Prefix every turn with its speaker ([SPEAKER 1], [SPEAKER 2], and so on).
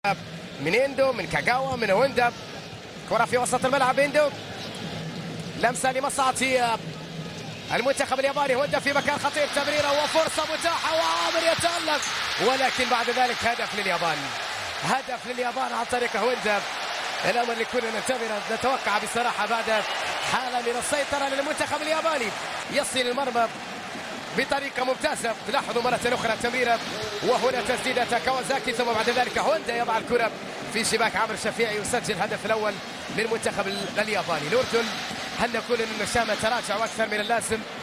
[SPEAKER 1] من اندو، من كاغاوا، من هوندا. كرة في وسط الملعب. اندو لمسة لمصلحة المنتخب الياباني. هوندا في مكان خطير، تمريرة وفرصة متاحة وعامر يتألق، ولكن بعد ذلك هدف لليابان. هدف لليابان عن طريق هوندا. الأمر اللي كنا نتوقع بصراحة بعد حالة من السيطرة للمنتخب الياباني. يصل المرمى بطريقة ممتازة. لاحظوا مرة أخرى تمريرة، وهنا تسديدة كاوازاكي، ثم بعد ذلك هوندا يضع الكرة في شباك عمرو الشفيعي ويسجل الهدف الأول للمنتخب الياباني. الأردن، هل نقول أن الشام تراجع أكثر من اللازم؟